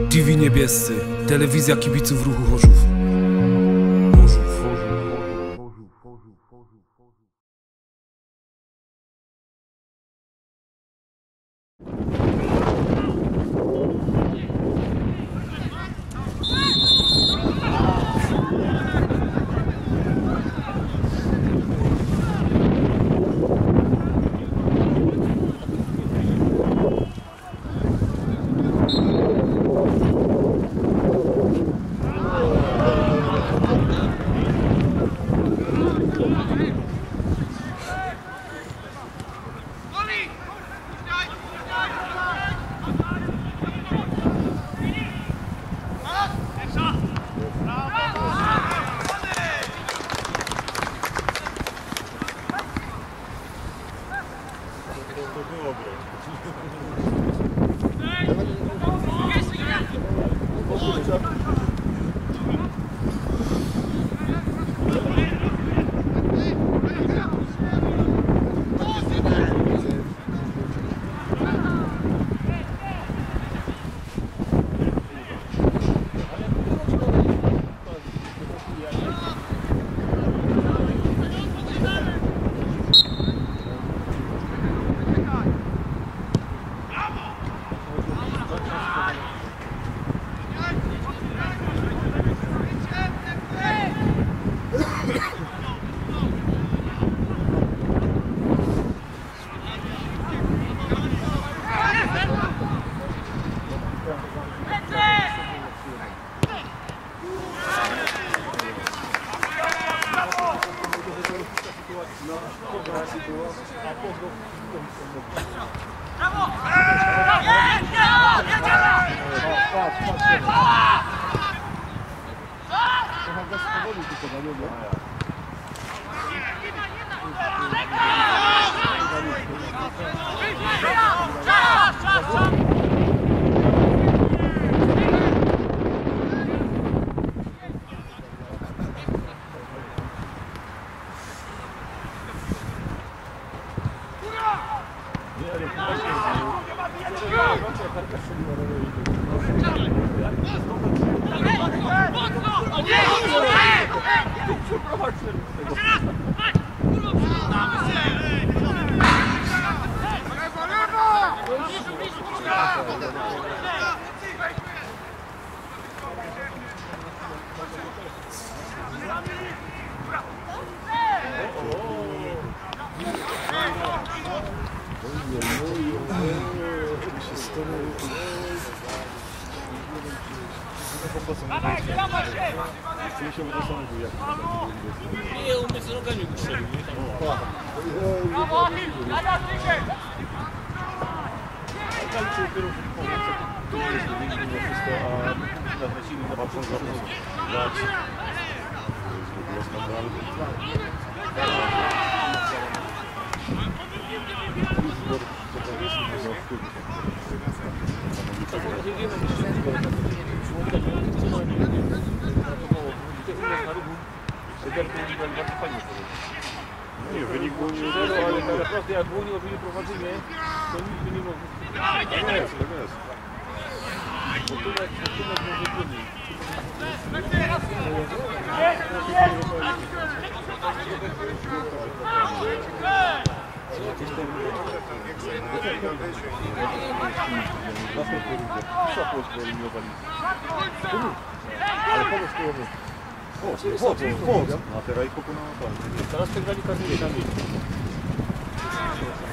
TV Niebiescy, telewizja kibiców ruchu Chorzów. Nie, umysł z rogami ustrzelił, nie? Nie, wynik był nie ale naprawdę jak było nie prowadzenie, to nikt by nie mógł. Tak jest, tak jest. Potunek może trudniej. Ale pomysł połowy. Chłop. A teraz i pokonał tam. Teraz przegrali każdy na miejscu.